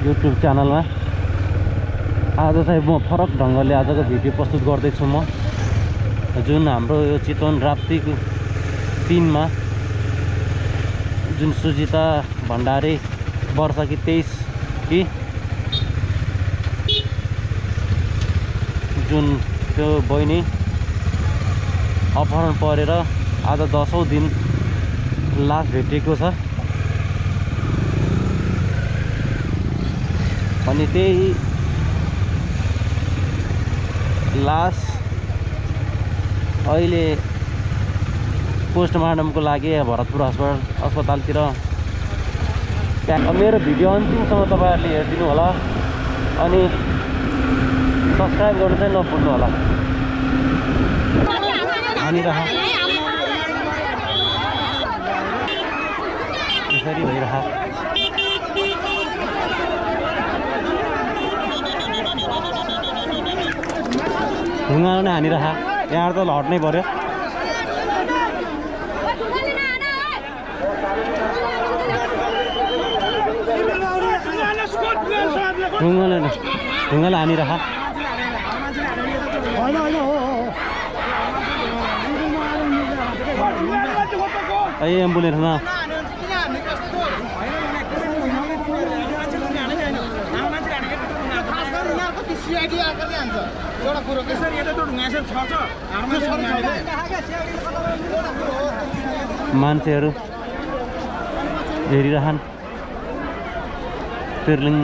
YouTube च्यानलमा। आज चाहिँ म फरक ढङ्गले आजको भिडियो प्रस्तुत गर्दैछु म, जुन हाम्रो यो चितवन राप्ती 3 मा जुन सुजिता भण्डारी वर्ष कि 23 कि जुन त्यो बहिनी अपहरण परेर आज 10औं दिन लास भेटिएको छ। अनि त्यही लास अहिले पोस्टमार्टमको लागि भरतपुर अस्पतालतिर। मेरो भिडियो अन्तिमसम्म तपाईहरुले हेरिदिनु होला अनि सब्स्क्राइब गर्नु चाहिँ नभुल्नु होला। यसरी भइरहा ढुङ्गाले नै हानिरहा। यहाँ त हट्नै पर्यो। ढुङ्गाले हानिरहा। एम्बुलेन्समा मान्छेहरू हेरिरहन् पेर्लिङ।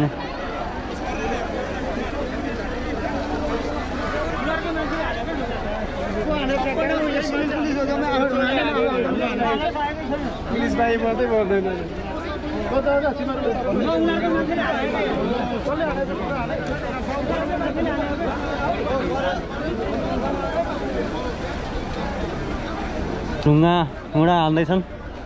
पुलिस भाइ मात्रै पर्दैन। ढुङ्गा हुँडा हाल्दैछन्।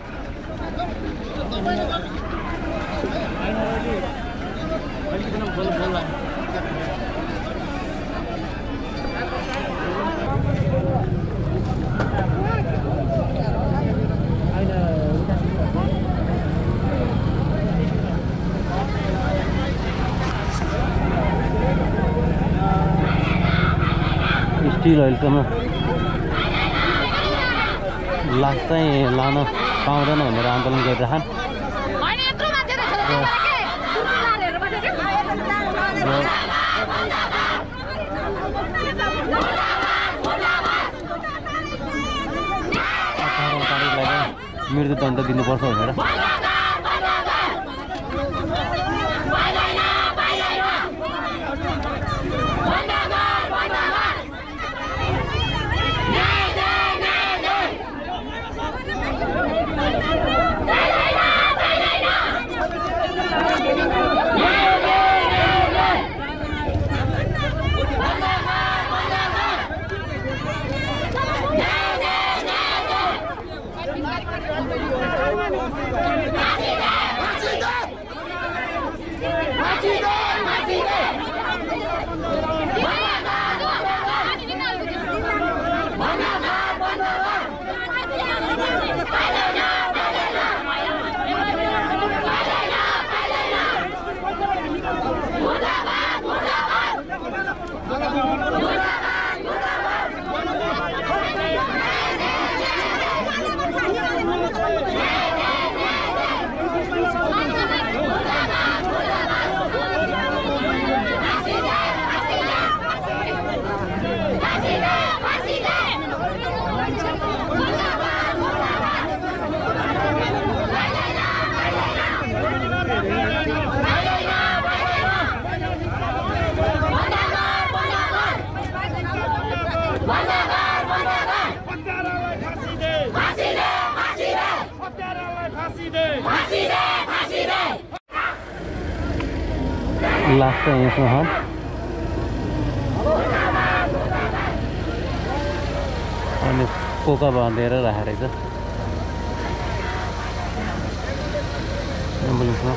स्टिल अहिलेसम्म लास चाहिँ लान पाउँदैन भनेर आन्दोलन गरिरहन्। मृत्युदण्ड दिनुपर्छ भनेर। लास्ट चाहिँ यसमा हो। अनि पोका बाँधेर राखेको रहेछ एम्बुलेन्समा।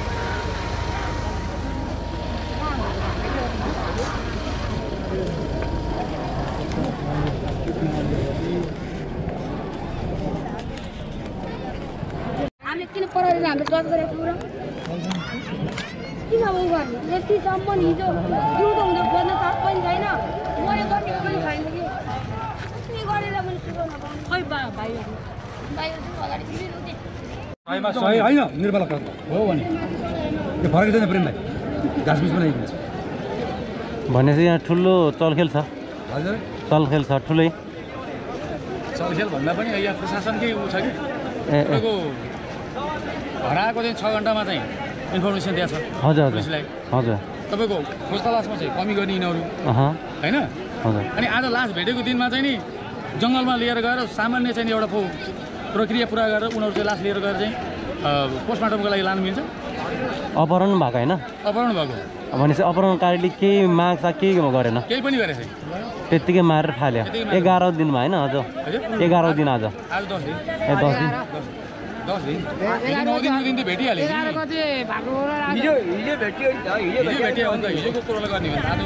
हामीले किन पराएर हामीले गफ गरेको किन उ गर्ने यतिसम्म हिजो जिउँदो हुँदो गर्न चाह पनि छैन मरे गर्ने पनि छैन कि के गरेर पनि सुरु नपाउने खै भाइहरू अगाडि सही होइन निर्मला हो भने यो फरक छैन प्रेम भाइ घाँसबिस बनाइदिन्छ भनेपछि यहाँ ठुलो चलखेल छ हजुर चलखेल छ ठुलै चलखेल भन्दा पनि यहाँ प्रशासनकै उ छ कि ए तपाईँको हराएको चाहिँ 6 घन्टामा चाहिँ इन्फर्मेसन दिएको छ हजुर हजुर पुलिसलाई हजुर तपाईँको खोज तलासमा चाहिँ कमी गर्ने यिनीहरू होइन हजुर अनि आज लास भेटेको दिनमा चाहिँ नि जङ्गलमा लिएर गएर सामान्य चाहिँ एउटा प्रक्रिया पुरा गरेर उनीहरू चाहिँ लास लिएर गएर चाहिँ पोस्टमार्टमको लागि लानु मिल्छ अपहरण भएको होइन अपहरण भएको भनेपछि अपहरणकारीले केही माग्छ केही गरेन केही पनि गरेछ त्यत्तिकै मारेर फाल्यो 11 दिनमा होइन आज 11 दिन आज 10 दिन ए 10 दिन 10 दिन 9 दिन त भेटिहाल्यो हिजो भेटियो नि त हिजो भेटियो भने त हिजोको कुरोलाई गर्ने हो आज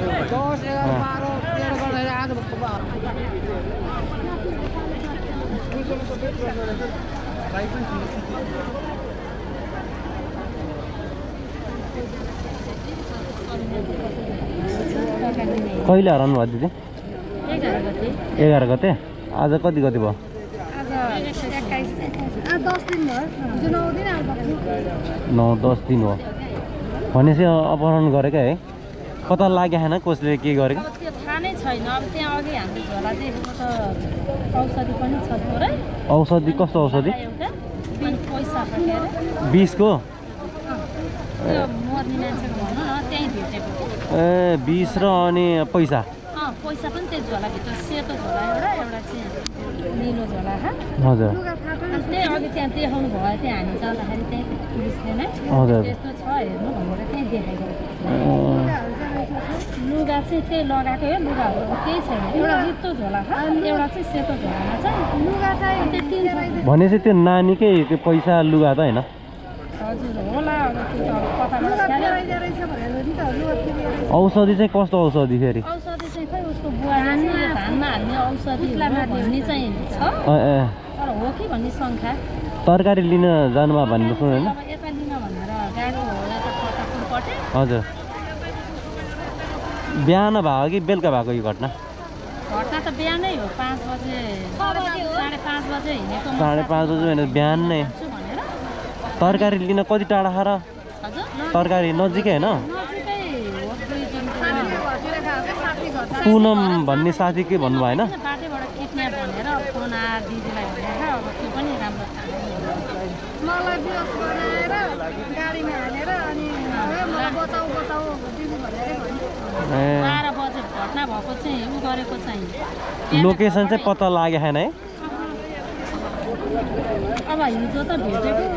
11 कहिले हराउनु भयो दिदी 11 गते आज कति भयो 10 दिन भयो 9-10 दिन हो भनेपछि अपहरण गरेकै है कता लागेन कसले के गरेको त्यो थाहा नै छैन अब त्यहाँ अघि हाम्रो झोला देखेको त औषधि पनि छ थोरै औषधि कस्तो औषधि एउटा पैसा फर्केर 20 को त्यो मर्ने मान्छेको भनौँ न त्यहीँ भेटेको ए 20 र अनि पैसा पैसा पनि त्यो झोलाभित्र सेतो झोला एउटा चाहिँ निलो झोला हजुर त्यही अघि त्यहाँ देखाउनु भयो त्यहाँ हामी जाँदाखेरि त्यही पुलिसले नै हजुर त्यस्तो छ हेर्नु भनेर त्यहीँ देखाएको लुगा चाहिँ त्यही लगाएको हो लुगाहरू केही छैन एउटा रित्तो झोला एउटा चाहिँ सेतो झोलामा चाहिँ लुगा चाहिँ त्यति भनेपछि त्यो नानीकै त्यो पैसा लुगा त होइन हजुर होला अब त्यो त कताबाट औषधि चाहिँ कस्तो औषधि फेरि औषधि चाहिँ खै उसको बुवाले चाहिँ धानमा हाल्ने औषधि भन्ने चाहिँ छ तर हो कि भन्ने शङ्का तरकारी लिन जानुमा भन्नु सुनेन अब यता लिन भनेर गएको होला त फटाफट हजुर बिहान भयो कि बेलुका भएको यो घटना घटना त बिहानै हो 5 बजे 5:30 बजे हिँडेको 5:30 बजे भने बिहान नै भनेर तरकारी लिन कति टाढा खा र हजुर तरकारी नजिकै होइन नजिकै हो पुनम भन्ने साथी के भन्नुभयो होइन बाटैबाट किड्न्याप भनेर फोन आएर दिदीलाई भनेर अब त्यो पनि राम्रो मलाई बिहोस बनाएर गाडीमा हालेर अनि मलाई बचाऊ बचाऊ दिदी भनेर 12 बजे घटना भएको चाहिँ उ गरेको चाहिँ लोकेसन चाहिँ पत्ता लागेको छैन है अब हिजो त भेटेको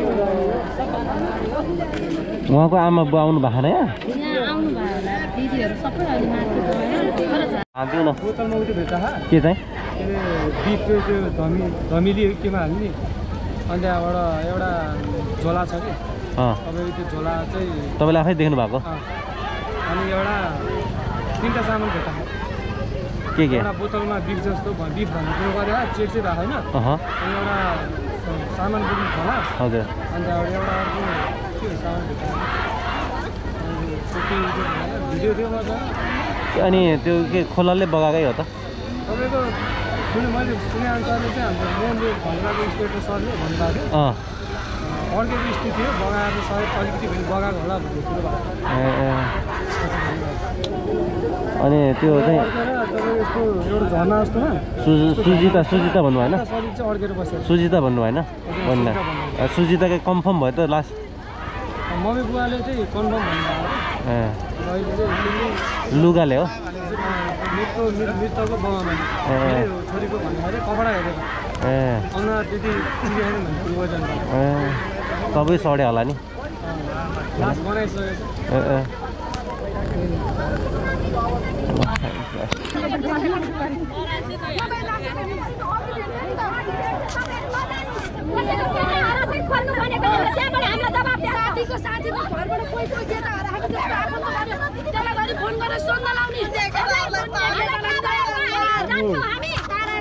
उहाँको आमा बुवा आउनु भएको छैन यहाँ आउनु भयो होला दिदीहरू सबै अहिले माथि दिउ न बोतलमा उठ्यो भेट्छ के चाहिँ बिफको त्यो धमिली केमा हाल्ने अनि त्यहाँबाट एउटा झोला छ कि तपाईँको त्यो झोला चाहिँ तपाईँले आफै देख्नु भएको अनि एउटा 3टा सामान भेट्छ के एउटा बोतलमा बिफ जस्तो बिफ भन्ने कुरो गरेर चेक चाहिँ भएको होइन अनि एउटा सामान बोक्नु झोला हजुर अन्त एउटा अर्को के सामान भिडियो थियो मजा अनि त्यो के खोलाले बगाएकै हो त तपाईँको मैले सुने अनुसारले चाहिँ हाम्रो मेन रोड भन्दाको इन्सपेक्टर सरले भन्नुभएको थियो अर्को स्थिति थियो बगाएर सायद अलिकति फेरि बगाएको होला भन्ने कुरो भएको अनि त्यो चाहिँ तपाईँको यस्तो एउटा झर्ना जस्तोमा सुजिता भन्नु भएन शरीर चाहिँ अड्केर बसेको सुजिता भन्नु भएन भन्नु सुजिताकै कन्फर्म भयो त लास्ट मम्मी बुवाले चाहिँ कन्फर्म भन्नुभयो लुगाले हो मृतकको बाबामा छोरीको भन्दाखेरि कपडा हेरेको अनुहार त्यति क्लियर भन्ने वजन सबै सड्यो होला नि लास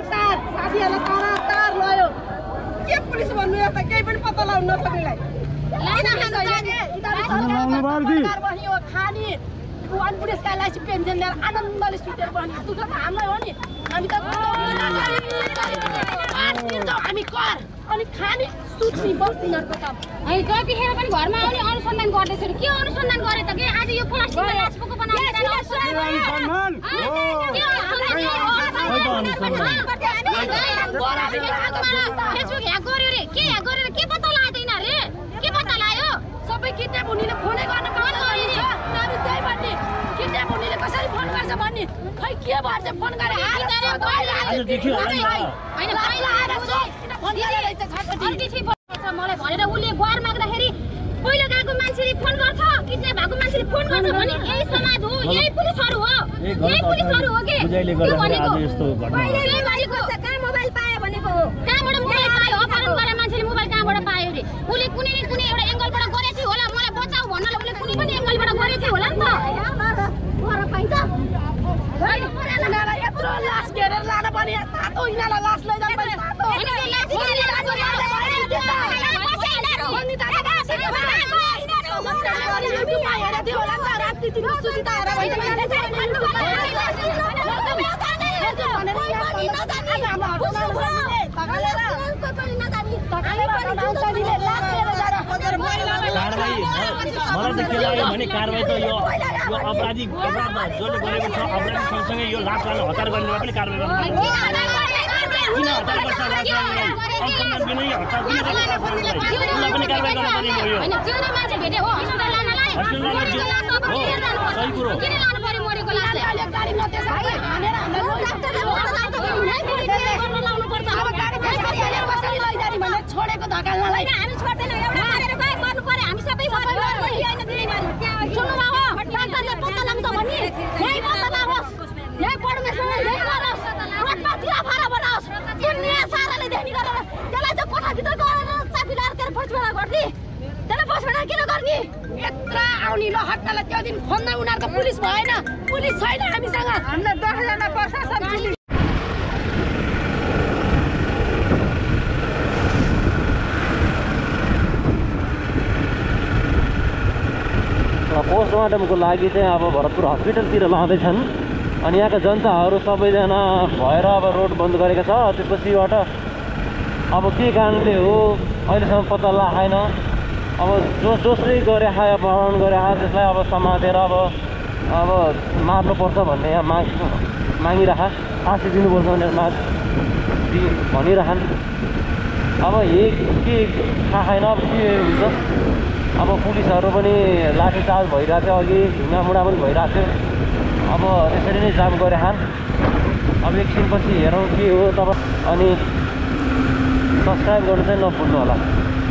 पुलिस भन्नु केही पनि पत्ता लगाउन नसक्नेलाई पेन्सन लिएर आनन्दले सुतेर बस्ने दुःख त हामीलाई हो नि हामी त हामी कर अनि खाने सुत्ने बस्दिनहरूको काम अनि जतिखेर पनि घरमा आउने अनुसन्धान गर्दैछ के अनुसन्धान गरे त के आज यो प्लास्टिकमा राजपोको बनाएर फेसबुक ह्याक गर्यो रे के ह्याक गरेर के पत्ता लाग्यो त यिनीहरूले के पत्ता लाग्यो सबै किडन्याप हुनेले फोनै गर्न पाउँछ त्यही भन्ने किडन्याप हुनेले कसरी फोन गर्छ भन्ने खै के भन्छ फोन गरेर मलाई भनेर उसले गुहार माग्दाखेरि पहिलो गएको मान्छेले फोन गर्छ किडन्याप भएको मान्छेले फोन गर्छ भने यही समाज हो यही पुलिसहरू हो के त्यो भनेको कहिले भनेको कहाँ मोबाइल पायो भनेको हो कहाँबाट मोबाइल पायो अपहरण गरे मान्छेले मोबाइल कहाँबाट पायो रे उसले कुनै न कुनै एउटा एंगलबाट गरेथ्यो होला मलाई बचाऊ भन्नले उसले कुनै पनि एंगलबाट गरेथ्यो होला नि त गर पाइन्छ यिनीहरूलाई यत्रो लास घेरेर लान पनि तातो यिनीहरूलाई लास लैजान पनि तातो मलाई त के लाग्यो भने कारबाही त यो अपराधी जसले गरेको छ अपराधी सँगसँगै यो लासलाई हतार गर्नेमा पनि कारबाही गर्नु किन हतार गर्छ लासलाई अनुसन्धान बिनै हतार किन गर्छ लासलाई पनि कारबाही गर्न पर्ने भयो हैन जिउने मान्छे भेटे हो हस्पिटल लानलाई हो सही कुरो किन लानु पर्यो मरेको लासले अहिले गाडी नतेसा हानेर हामीलाई लाउनु पर्छ अब गाडी त्यसरी हालेर कसरी लैजाने भनेर छोडेको धकाल्नलाई हामी छोड्दैन एउटा गरेर गए गर्नु पर्यो हामी सबै हैन दिने सुन्नुमा हो डाक्टरले पत्ता लाग्छ भन्ने यही पत्ता होस् यही परमेश्वरले यही गरोस् रोडमा तिरा फारा बनाओस् दुनिया साराले देख्ने गरेर त्यसलाई चाहिँ कोठाभित्र गरेर चाबी लाएर बसबेला गर्दी त्यसलाई बसबेला किन गर्ने यत्रो आउने ल हट्टालाई त्यो दिन खोज्दा उनीहरूको पुलिस भएन पुलिस छैन हामीसँग हामीलाई 10 जना प्रशासन पुलिस पोस्टमार्टमको लागि चाहिँ अब भरतपुर हस्पिटलतिर लाँदैछन् अनि यहाँका जनताहरू सबैजना भएर अब रोड बन्द गरेका छ त्यसपछिबाट अब के कारणले हो अहिलेसम्म पत्ता लगाएन अब जसले गरे खायो अपहरण गरे खायो त्यसलाई अब समातेर अब मार्नुपर्छ भन्ने यहाँ मागिरह फाँसी दिनुपर्छ भनेर भनिरहन् अब के थाहा छैन अब के हुन्छ अब पुलिसहरू पनि लाठीचार्ज भइरहेको थियो अघि ढुङ्गामुढा पनि भइरहेको थियो अब त्यसरी नै जाम गरे खान् अब एकछिनपछि हेरौँ के हो तपाईँ अनि सब्सक्राइब गर्नु चाहिँ नभुल्नु होला।